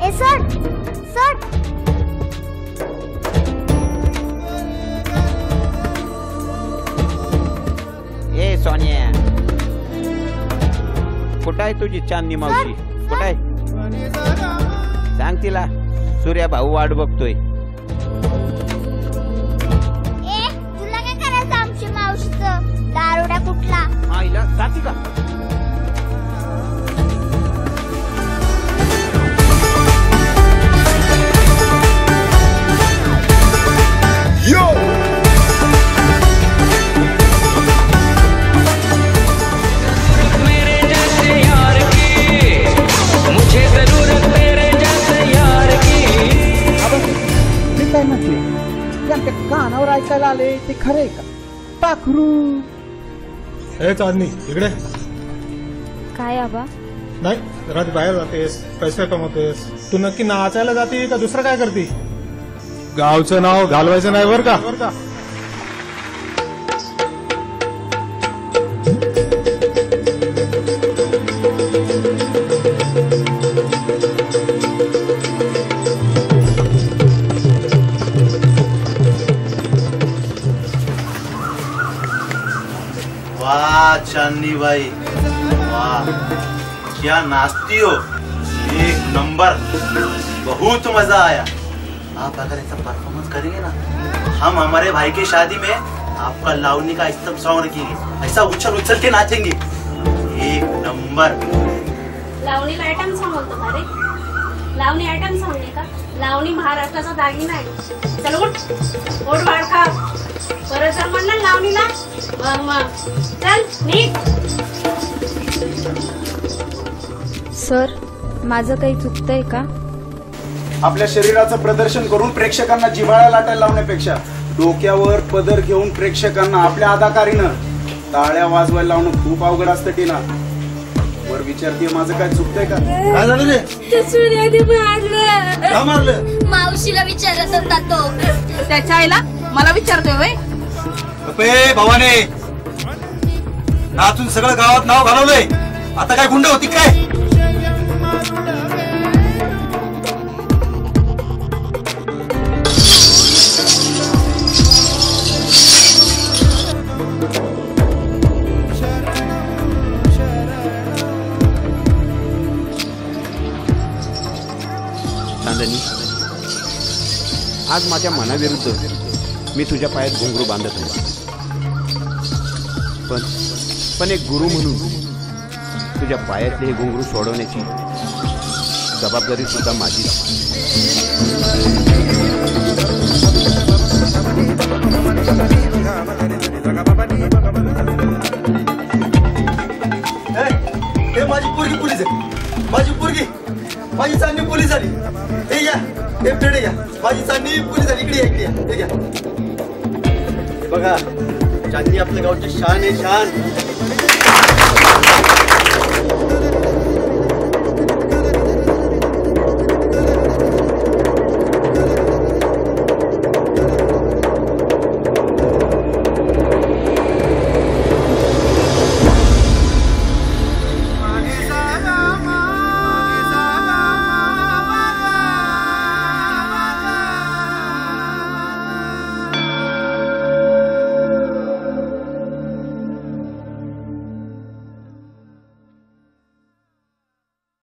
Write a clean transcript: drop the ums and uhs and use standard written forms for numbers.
ए sir sir ए सोनिया कुठं आहे तुझी चांदणी मावशी कुठं आहे सांग तिला सूर्या भाऊ वाट बघतोय ए तुला काय करायचं आमची मावशीचं दारुड्या कुठला आईला जाती का यो मेरे जैसे यार की मुझे जरूरत तेरे जैसे यार की मी काय म्हटले त्यांच्या कानावर ऐकायला आले ते खरे का पाखरू हे चांदणी इकडे काय आबा नाही रात्री बाहेर जातेस पैसे कमवतेस तू नक्की नाचायला जाते का दुसरं काय करते गावचं नाव घालवायचं नाही बरं का वाह चांदनी भाई वाह क्या नाचती हो एक नंबर बहुत मजा आया आप अगर ऐसा परफॉर्मेंस करेंगे ना हम हमारे भाई की शादी में आपका लावनी का इस्तेमाल सॉन्ग रखेंगे ऐसा उछल उछल के नाचेंगे एक नंबर लावणी आयटम सॉन्ग बोलतो का रे लावणी आयटम सॉन्ग आहे का लावणी महाराष्ट्राचा दागिना आहे चल उठ ओढ वाढका परत जर म्हणलं लावणीला मग चल नीट सर माझं काही चुकतंय का आपल्या शरीराचं प्रदर्शन करून प्रेक्षकांना जिव्हाळा लाटायला लावण्यापेक्षा डोक्यावर पदर घेऊन प्रेक्षकांना आपल्या अदाकारीनं टाळ्या वाजवायला लावणं खूप अवघड असतं टीना वर विचारतीये माझं काय चुकतंय का काय झालं रे सूर्याने मारलं का मारलं मावशीला विचारत होता तो त्याच्या आईला मला विचारतोय वय गप्पे भवाने नाचून सगळं गावात नाव घालवलंय आता काय गुंड होती काय चांदणी आज माझ्या मनाविरुद्ध मी तुझ्या पायात घुंगरू बांधत होता पण एक गुरु म्हणून तुझ्या पायातले हे घुंगरू सोडवण्याची जबाबदारी सुद्धा माझी हे माझी पोरगी पोलीस आहे माझी पोरगी माझी चांदणी पोलीस झाली हे या हे पेढे घ्या माझी चांदणी पोलीस झाली इकडे या हे घ्या हे बघा चांदणी आपल्या गावची शान आहे शान